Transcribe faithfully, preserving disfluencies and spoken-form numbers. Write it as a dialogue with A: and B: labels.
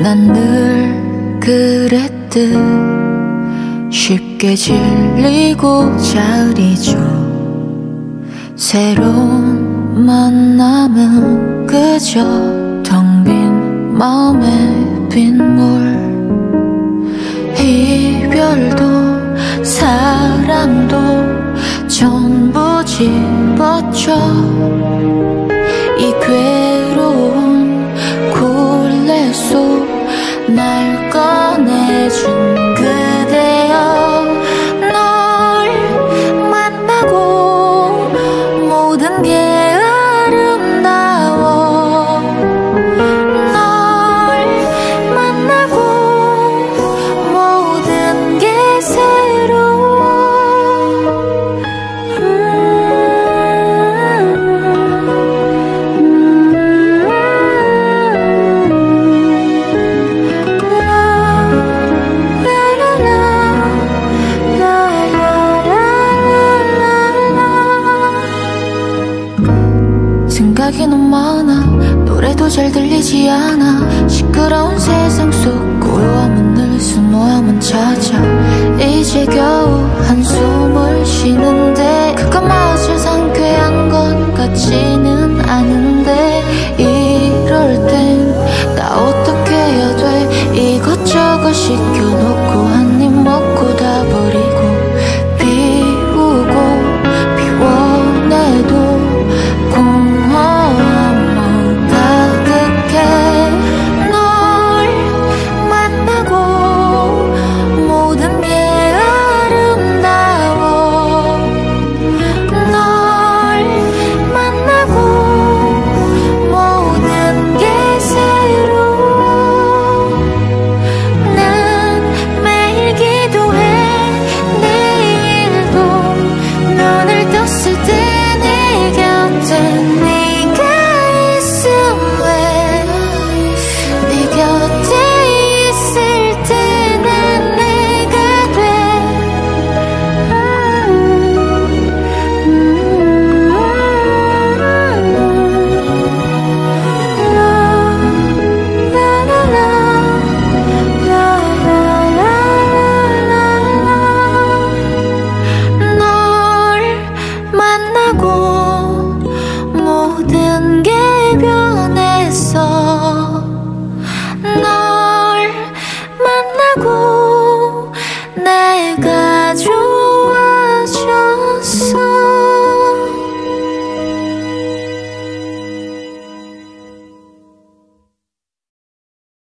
A: 난 늘 그랬듯 쉽게 질리고 자리죠. 새로운 만남은 그저 텅 빈 마음의 빗물. 이별도 사랑도 전부 집어줘. 이 괴로운 굴레 속 날 꺼내준 그대여. 널 만나고 모든 게 아름다워. 널 만나고 모든 게 새로워. 생각이 너무 많아. 노래도 잘 들리지 않아. 시끄러운 세상 속 고요함은 늘 순모함은 찾아. 이제 겨우 한숨을 쉬는데 그것마저 상쾌한 것 같지는 않은